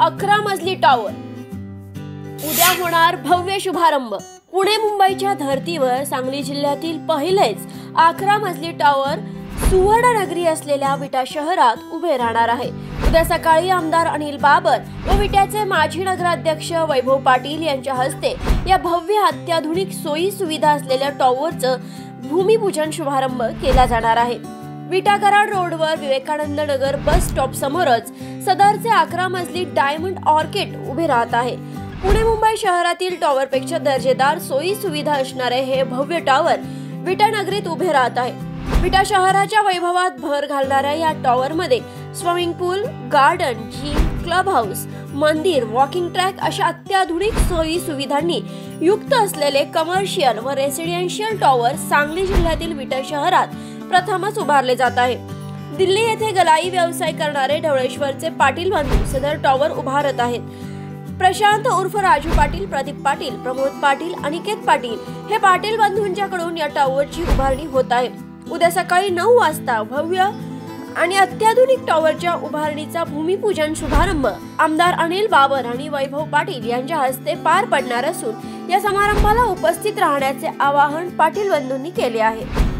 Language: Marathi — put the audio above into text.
11 मजली टॉवर, उद्या होणार भव्य शुभारंभ। पुणे मुंबईच्या धर्तीवर सांगली जिल्ह्यातील पहिलेच 11 मजली टॉवर सुवर्णनगरी असलेल्या विटा शहरात उभे राहणार आहे। उद्या सकाळी आमदार अनिल बाबर व विट्याचे माजी नगराध्यक्ष वैभव पाटील यांच्या हस्ते या भव्य अत्याधुनिक सोयी सुविधा असलेल्या टॉवरचं भूमिपूजन शुभारंभ केला जाणार आहे। विटा कराड रोडवर विवेकानंद नगर बस स्टॉप समोरच सदरचे 11 मजली डायमंड ऑर्किड उभे राहत आहे। पुणे मुंबई शहरातील टॉवरपेक्षा दर्जेदार सोयी सुविधा असणारे हे भव्य टॉवर विटा नगरीत उभे राहत आहे। विटा शहराच्या वैभवात भर घालणाऱ्या या टॉवरमध्ये swimming pool, garden, gym, club house, मंदिर, वॉकिंग ट्रॅक अशा अत्याधुनिक सोयी सुविधांनी युक्त असलेले कमर्शियल व रेसिडेन्शियल टॉवर सांगली जिल्ह्यातील विटा शहरात प्रथमच उभारले जात आहे। दिल्ली येथे गलाई व्यवसाय करणारे ढवळेश्वरचे पाटील बंधू सदर टॉवर उभारत आहेत। प्रशांत उर्फ राजू पाटील, प्रदीप पाटील, प्रमोद पाटील, अनिकेत पाटील हे पाटील बंधूंच्याकडून या टॉवरची उभारणी होत आहे। उद्या सकाळी 9 वाजता भव्य आणि अत्याधुनिक टॉवरच्या उभारणीचा भूमिपूजन शुभारंभ आमदार अनिल बाबर आणि वैभव पाटील यांच्या हस्ते पार पडणार असून या समारंभाला उपस्थित राहण्याचे आवाहन पाटील बंधूंनी केले आहे।